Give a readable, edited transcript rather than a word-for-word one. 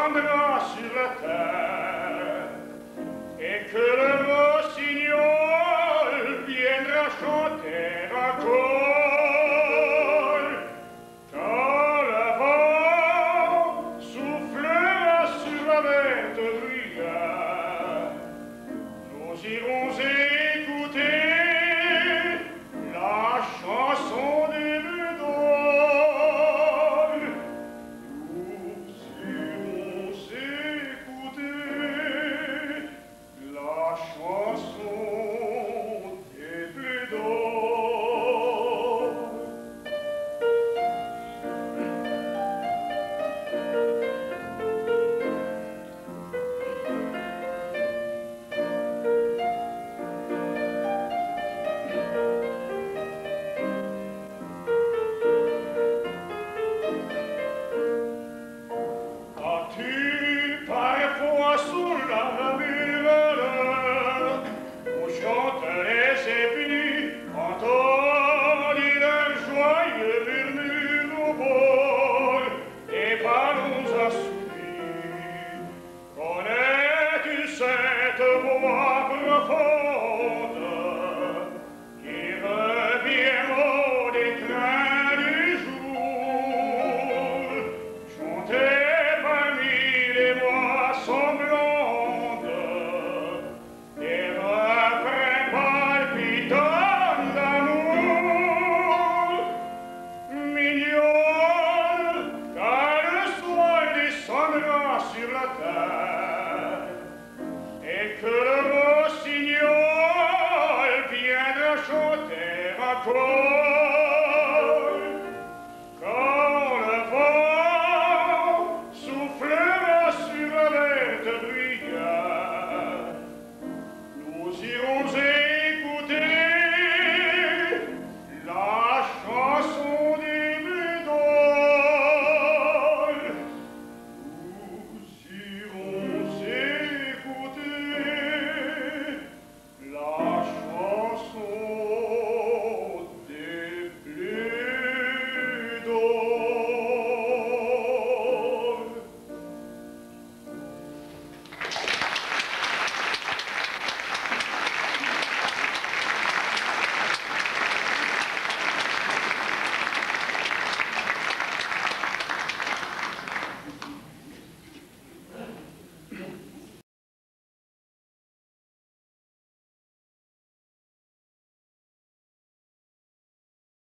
descendra sur la terre et que le rossignol viendra chanter encore quand le vent soufflera sur la verte bruyère. Nous irons écouter la chanson des bedolles. Nous irons écouter la chanson des bedolles. As-tu parfois sous la rivière où chantent les épis, entendu leur joyeux murmure au bord des ballons assouvis? Connais-tu cette voix profonde qui revient au déclin du jour, chantée parmi les bois semblantes, des refrains palpitants d'amour? Mignonne, quand le soir descendra sur la terre et que le rossignol viendra chanter encore